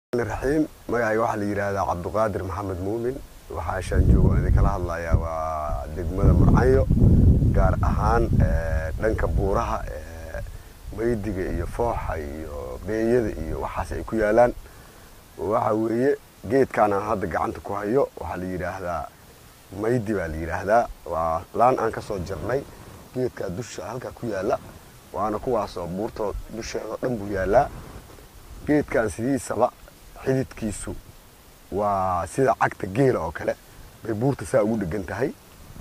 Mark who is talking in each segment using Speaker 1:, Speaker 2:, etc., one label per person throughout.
Speaker 1: الرحيم magacayga waxa la yiraahdaa Cabduqaadir Maxamed Muumin waxa shan joogo idin kala hadlayaa waa degmada Murcanyo gaar ahaan dhanka buuraha Maydiga iyo Fooxa iyo Beeyada iyo waxaas ay ku yaalaan waxa weeye geedkan aan hadda gacanta ku hayo waxa la yiraahdaa Maydi baa la yiraahdaa waa laan aan ka soo jirnay geedka dusha halka ku yaala waana kuwaas oo buurto dusheeda dhan buu yaalaa geedkan sidiisaba xididkiisu waa sida cagta geela oo kale bay buurta saa ugu dhagan tahay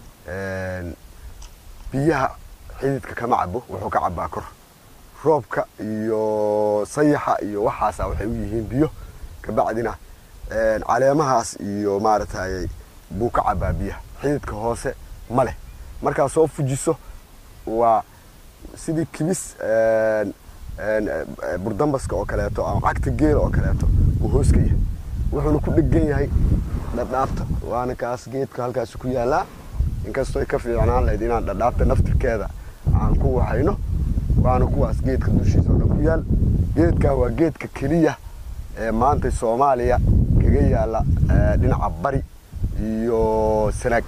Speaker 1: biyaha xididka kama cabo wuxuu ka cabaa kor roobka iyo sayaxa iyo waxaas waxay u yihiin biyo ka bacdina caleemahaas iyo maartay buu ka cabaa biyaha xididka hoose ma leh marka soo fujiso waa sidii kibis burdambaska oo kaleeto ama cagta geela oo kaleeto uu hoos ka yahay wuxuu ku dhigan yahay dhadhaabta waana kaas geedka halkaas ku yaala inkastoo ay ka fiicnaan lahayd inaan dhadhaabta naftirkeeda aan ku waxayno waana kuwaas geedka dushiisa oo ku yaal geedka waa geedka kaliya ee maanta Soomaaliya kaga yaala dhinaca Bari iyo Sanaag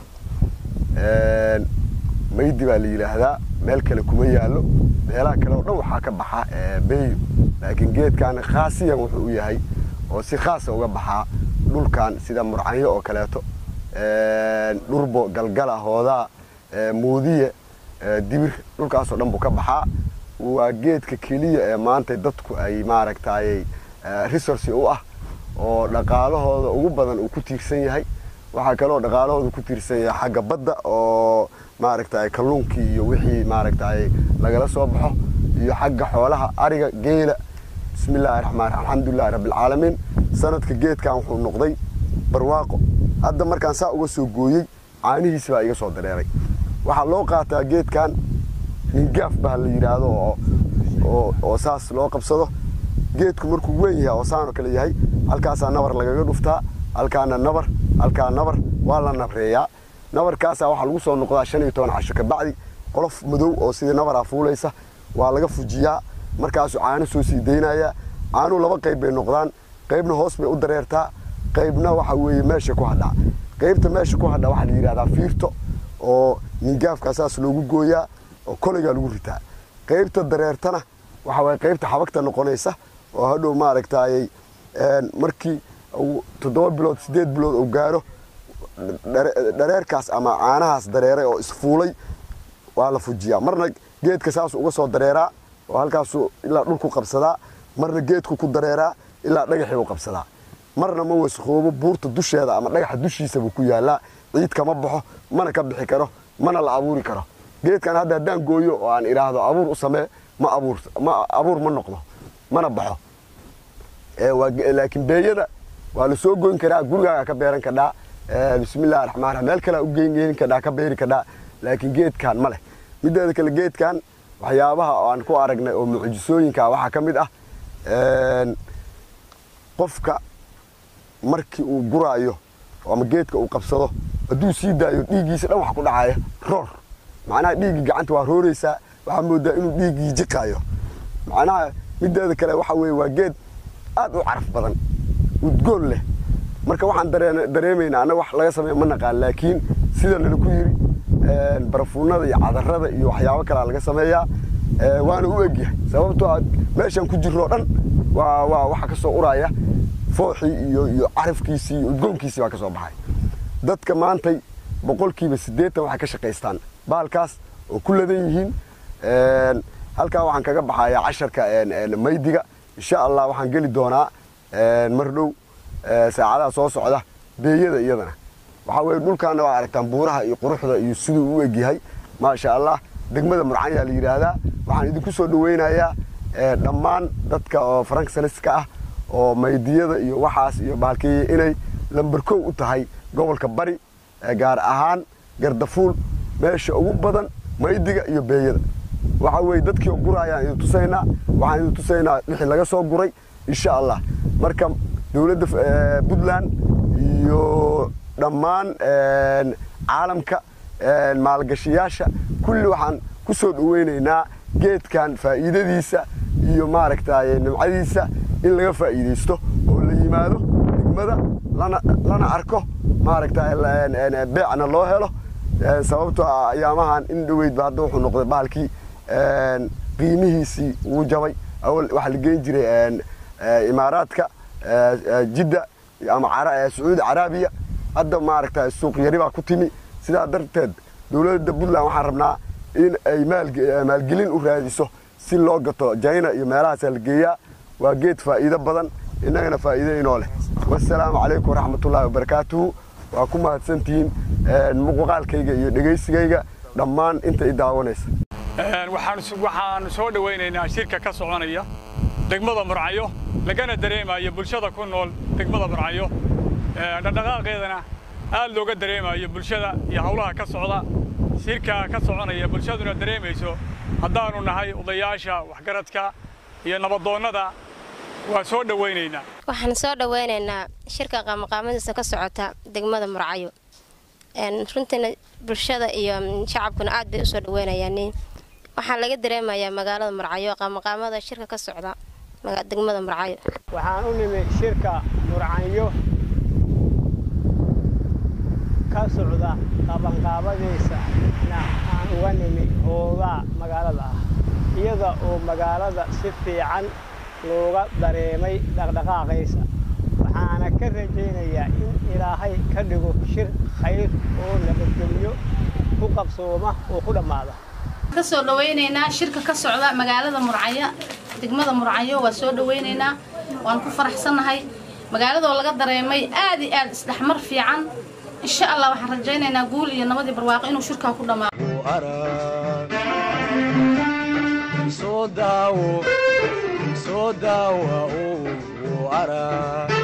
Speaker 1: Maydi baa la yiraahdaa meel kale kuma yaalo meelaha kale oo dhan waxa ka baxa beeyo laakiin geedkan khaasiyan wuxuu yahay oo si khaas ah uga baxa dhulkan sida Murcanyo oo kaleeto dhurbo galgala hooda moodiye dibir dhulkaas oo dhan buu ka baxa waa geedka kaliya ee maanta dadku ay maaragtay resource u ah oo dhaqaalahooda ugu badan uu ku tiirsan yahay waxa kale oo dhaqaalahooda ku tiirsan yahay xagga badda oo maaragtay kalluunkii iyo wixii maaragtay lagala soo baxo iyo xagga xoolaha ariga geela bismillaahir rahmaanir rahiim alxamdulillaah rabbil caalamiin sanadka geedkan wuxuu noqday barwaaqo hadda markaan saa uga soo gooyay caanihiisa baa iga soo dareeray waxa loo qaataa geedkan ningaaf baa la yiraahdo oo saas loo qabsado geedku markuu weyn yahay oo saan kale yahay halkaas nabar lagaga dhuftaa halkaana nabar waa la nabreeyaa nabarkaas waxa lagu soo noqdaa 15 casho ka bacdi qolof madow oo sida nabar afuulaysa waa laga fujiyaa markaas caano soo sii deynaya caano laba qayb bay noqdaan qaybna hoos bay u dareertaa qaybna waxa weeye meesha ku hadha qaybta meesha ku hadha waxa la yiraahdaa fiirto oo ningaafka saas loogu gooyaa oo koliga lagu ritaa qaybta dareertana waxa way qaybta xabagta noqonaysa oo hadhow maaragtay markii 7 bilood 8 bilood oo gaaro dareerkaas ama caanahaas dareeray oo isfuulay waa la fujiyaa marna geedka saas uga soo dareeraa oo halkaas ilaa dhulku qabsadaa marna geedku ku dareeraa ilaa dhagaxii uu qabsadaa marna ma wasqoobo buurta dusheeda ama dhagaxa dushiisa buu ku yaalaa ciid kama baxo mana ka bixi karo mana la abuuri karo geedkan hadda hadaan gooyo oo aan iraahdo abuur u samee ma abuur ma noqdo mana baxo laakiin beeyada waa la soo goyn karaa gurigaaga ka beeran karaa bismillaahir rahmaanir rahiim meel kale u geyn karaa ka beeri karaa laakiin geedkan ma leh mideeda kale geedkan waxyaabaha aan ku aragnay oo mucjisooyinka waxa kamid ah qofka markii uu guraayo ama geedka uu qabsado haduu sii daayo dhiigiisa dhan wax ku dhacaya roor macnaha dhiigi gacanta waa rooreysa waxa moodaa inuu dhiigi jiqaayo macnaha mideeda kale waxa weey waa geed aad u caraf badan udgoon leh marka waxaan dareemeynaa anaga wax laga sameeyo ma naqaan laakiin sida la ku yiri barafuunada iyo cadarada iyo waxyaabo kale laga sameeyaa waana u egyahay sababtoo ah meeshan ku jiro dhan waa waxa ka soo uraya fooxi iyo carafkiisi iyo udgoonkiisi waa ka soo baxay dadka maantay 80% waxa ka shaqeystaan baalkaas oo ku ladan yihiin halka waxaan kaga baxayaa 10ka Maydiga insha Allah waxaan gali doonaa mardhow saacadaha soo socda beeyada iyadana waxa weey dhulkaana waa aragtaan buuraha iyo quruxda iyo sidoo u egyahay ma sha Allah degmada Murcanyo la yiraahdaa waxaan idinku soo dhaweynayaa dhammaan dadka oo Frankincense ah oo Maydiyada iyo waxaas iyo baalkii inay lambar 1 u tahay gobolka Bari gaar ahaan Gardafuul meesha ugu badan Maydiga iyo beeyada waxa weey dadkii gurayaan inuu tusayna waxaan inuu tusayna wixii laga soo guray insha Allah marka dawladda Puntland iyo dhammaan caalamka maalgashiyaasha kulli waxaan ku soo dhaweynaynaa geedkan faa'iidadiisa iyo maaragtay nimcadiisa in laga faa'iideysto oo la yimaado degmada lana arko maaragtay beecna loo helo sababtoo ah ayaamahan in dhaweydba hadda wuxuu noqday baalkii qiimihiisii wuu jabay awal waxa la geyn jiray imaaraadka jidda ama sacuudi carabiya hadda maaragtay suuq yari baa ku timi sidaa darteed dowladda Puntland waxaan rabnaa in ay maalgelin u raadiso si loo gato China iyo meelahaas la geeyaa waa geed faa'iido badan inagana faa'iido inoo leh wassalaamu calaykum waraxmatullaahi wabarakaatuhu waa ku mahadsantihiin muuqaalkayga iyo dhageysigayga dhammaan inta i daawanaysa
Speaker 2: waxaan soo dhaweynaynaa shirka ka soconaya degmada Murcanyo lagana dareemayo bulshada ku nool degmada Murcanyo dhaqdhaqaaqeedana aad looga dareemayo bulshada iyo hawlaha ka socda shirka ka soconaya bulshaduna dareemayso haddaanu nahay odayaasha waxgaradka iyo nabadoonnada waa soo dhaweynaynaa
Speaker 3: waxaan soo dhaweynaynaa shirka qaamqaamadiisa ka socota degmada Murcanyo runtina bulshada iyo shacabkuna aad bay u soo dhaweynayaan waxaan laga dareemayaa magaalada Murcanyo qaamqaamada shirka ka socda degmada Murcanyo
Speaker 4: waxaan u nimay shirka Murcanyo ka socda qabanqaabadiisa aan uga nimay hoogaa magaalada ah iyada oo magaalada si fiican looga dareemay dhaqdhaqaaqaysa waxaana ka rajaynayaa in ilaahay ka dhigo shir khayr oo nabadgelyo ku qabsooma oo ku dhamaada
Speaker 5: ka soo dhaweynaynaa shirka ka socda magaalada Murcanyo degmada Murcanyo waa soo dhaweynaynaa waan ku faraxsanahay magaalada oo laga dareemay aad iyo aad isdhaxmar fiican insha Allah waxaan rajaynaynaa guul iyo nabad iyo barwaaqo inuu shirka ku dhamaado
Speaker 4: soo daawo oo ara